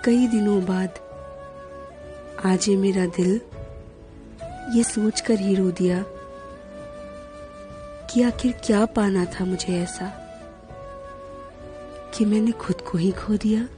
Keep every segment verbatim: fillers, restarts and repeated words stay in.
कई दिनों बाद आज ये मेरा दिल ये सोचकर ही रो दिया कि आखिर क्या पाना था मुझे ऐसा कि मैंने खुद को ही खो दिया।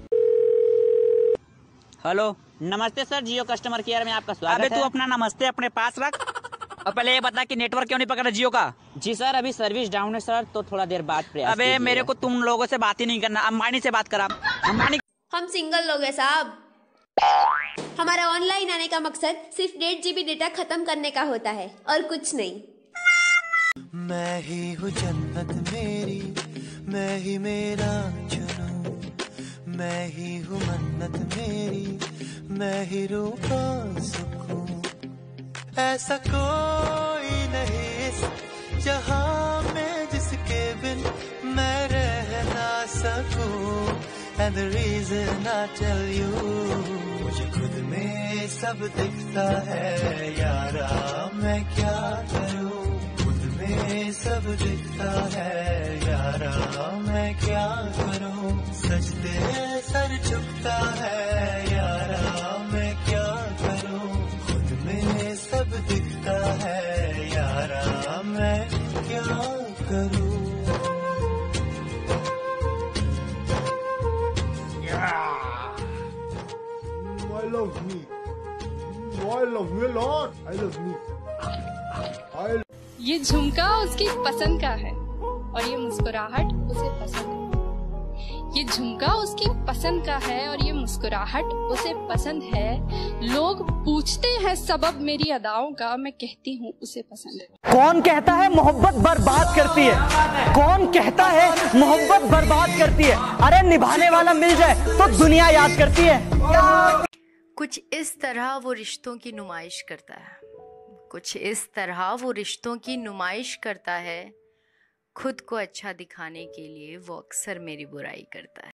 हेलो, नमस्ते सर, जियो कस्टमर केयर में आपका स्वागत है। अबे तू अपना नमस्ते अपने पास रख और पहले ये बता कि नेटवर्क क्यों नहीं पकड़ा जियो का। जी सर, अभी सर्विस डाउन है सर, तो थोड़ा देर बाद प्रयास अबे कीजिएगा। मेरे को तुम लोगों से बात ही नहीं करना, अंबानी से बात करा। अंबानी हम सिंगल लोग हैं साहब। हमारा ऑनलाइन आने का मकसद सिर्फ डेढ़ जीबी डेटा खत्म करने का होता है और कुछ नहीं। मैं ही हूँ जन्नत मेरी, मैं ही मेरा जुनून, मैं ही हूँ मन्नत मेरी, मैं ही रूह का सुकून। ऐसा कोई नहीं इस जहां में जिसके बिन मैं रह ना सकूं। And the reason I tell you, मुझे खुद में सब दिखता है यारा, मैं क्या करूं। खुद में सब दिखता है यारा, मैं क्या करूं। सजदे सर झुकता है यारा, मैं क्या करूं। खुद में सब दिखता है यारा, मैं क्या करूं। I love me. I love me a lot. I love me. I... ये झुमका उसकी पसंद का है और ये मुस्कुराहट उसे पसंद है। ये झुमका उसकी पसंद का है और ये मुस्कुराहट उसे पसंद है। लोग पूछते हैं सबब मेरी अदाओं का, मैं कहती हूँ उसे पसंद है। कौन कहता है मोहब्बत बर्बाद करती है? कौन कहता है मोहब्बत बर्बाद करती है? अरे निभाने वाला मिल जाए तो दुनिया याद करती है। कुछ इस तरह वो रिश्तों की नुमाइश करता है, कुछ इस तरह वो रिश्तों की नुमाइश करता है। खुद को अच्छा दिखाने के लिए वो अक्सर मेरी बुराई करता है।